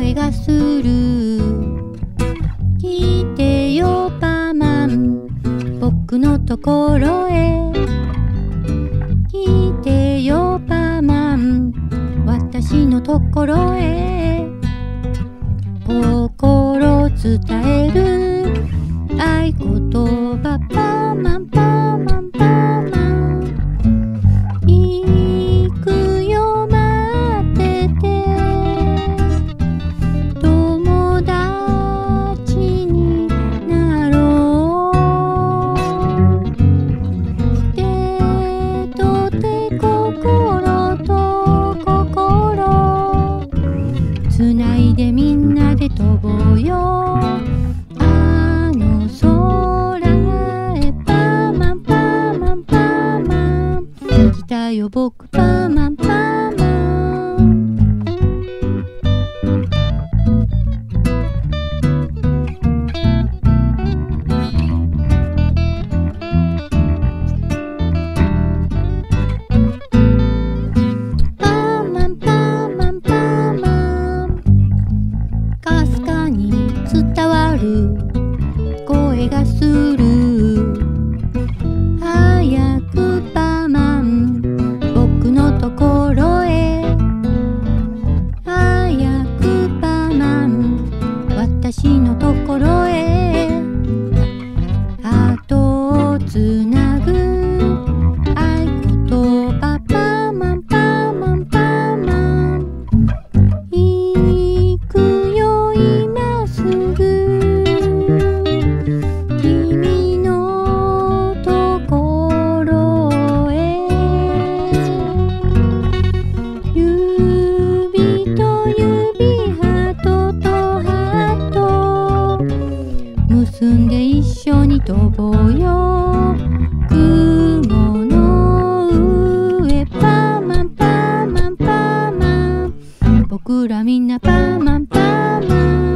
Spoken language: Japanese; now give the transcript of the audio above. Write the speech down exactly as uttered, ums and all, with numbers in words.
声がする。来てよパーマン、僕のところへ。来てよパーマン、私のところへ。心伝える合言葉、パーマンパーマンパーマン。行くよ待ってて、友達になろう。手と手、心と心つないでみんなで飛ぼうよ。あの空へパーマンパーマンパーマン。来たよ僕パーマンパーマン。パーマンパーマンパーマン。かすかに伝わる声がする。早くパーマン、僕のところへ。早くパーマン、私のところへ。後をつなぐ合言葉、パーマンパーマンパーマン。行くよ今すぐ、君のところへ。指と指、ハートとハート結んで一緒に飛ぼうよ。雲の上、パーマンパーマンパーマン。僕らみんなパーマンパーマン。